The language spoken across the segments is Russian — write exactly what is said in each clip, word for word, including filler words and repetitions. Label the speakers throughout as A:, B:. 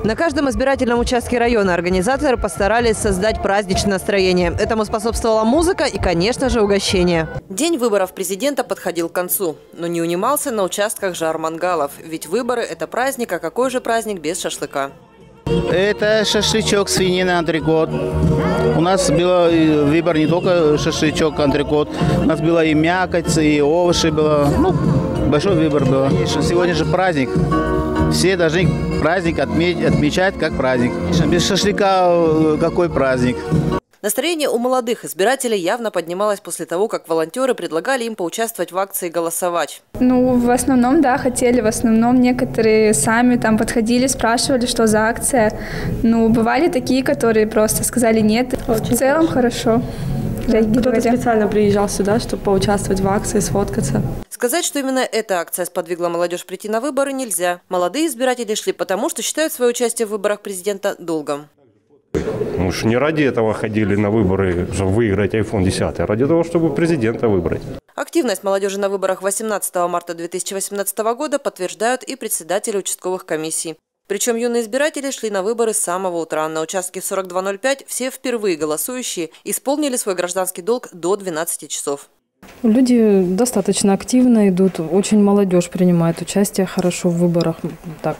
A: На каждом избирательном участке района организаторы постарались создать праздничное настроение. Этому способствовала музыка и, конечно же, угощение. День выборов президента подходил к концу. Но не унимался на участках жар мангалов. Ведь выборы – это праздник, а какой же праздник без шашлыка?
B: Это шашлычок, свинина, антрикот. У нас был выбор не только шашлычок, антрикот. У нас было и мякоть, и овощи было. Ну, большой выбор был. Сегодня же праздник. Все должны праздник отметить, отмечать как праздник. Без шашлыка какой праздник?
A: Настроение у молодых избирателей явно поднималось после того, как волонтеры предлагали им поучаствовать в акции «Голосовать».
C: Ну, в основном, да, хотели. В основном некоторые сами там подходили, спрашивали, что за акция. Ну, бывали такие, которые просто сказали нет. В целом хорошо.
D: Кто-то специально приезжал сюда, чтобы поучаствовать в акции, сфоткаться.
A: Сказать, что именно эта акция сподвигла молодежь прийти на выборы, нельзя. Молодые избиратели шли потому, что считают свое участие в выборах президента долгом.
E: Мы ж не ради этого ходили на выборы, чтобы выиграть айфон десять, а ради того, чтобы президента выбрать.
A: Активность молодежи на выборах восемнадцатого марта две тысячи восемнадцатого года подтверждают и председатели участковых комиссий. Причем юные избиратели шли на выборы с самого утра. На участке сорок два ноль пять все впервые голосующие исполнили свой гражданский долг до двенадцати часов.
F: Люди достаточно активно идут, очень молодежь принимает участие хорошо в выборах, так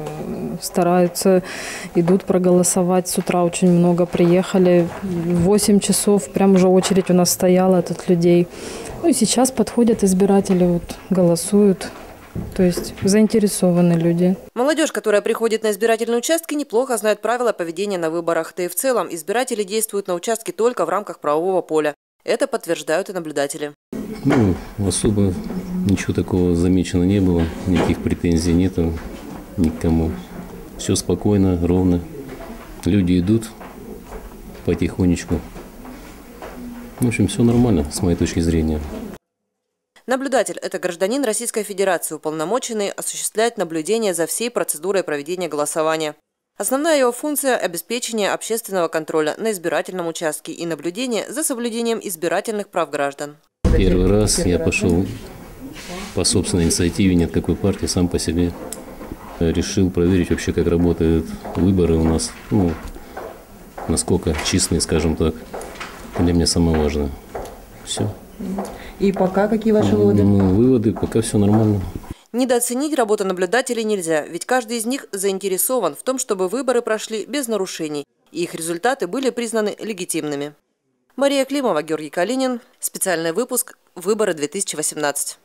F: стараются, идут проголосовать. С утра очень много приехали, в восемь часов прям уже очередь у нас стояла от людей. Ну и сейчас подходят избиратели, вот, голосуют. То есть заинтересованы люди.
A: Молодежь, которая приходит на избирательные участки, неплохо знает правила поведения на выборах. Да и в целом избиратели действуют на участке только в рамках правового поля. Это подтверждают и наблюдатели.
G: Ну, особо ничего такого замечено не было, никаких претензий нету никому. Все спокойно, ровно. Люди идут потихонечку. В общем, все нормально, с моей точки зрения.
A: Наблюдатель – это гражданин Российской Федерации, уполномоченный осуществлять наблюдение за всей процедурой проведения голосования. Основная его функция – обеспечение общественного контроля на избирательном участке и наблюдение за соблюдением избирательных прав граждан.
G: Первый раз я пошел по собственной инициативе, нет какой партии, сам по себе. Решил проверить вообще, как работают выборы у нас, ну, насколько честные, скажем так. Для меня самое важное. Все.
D: И пока какие ваши выводы?
G: Ну, выводы, пока все нормально.
A: Недооценить работу наблюдателей нельзя, ведь каждый из них заинтересован в том, чтобы выборы прошли без нарушений, и их результаты были признаны легитимными. Мария Климова, Георгий Калинин. Специальный выпуск «Выборы две тысячи восемнадцать».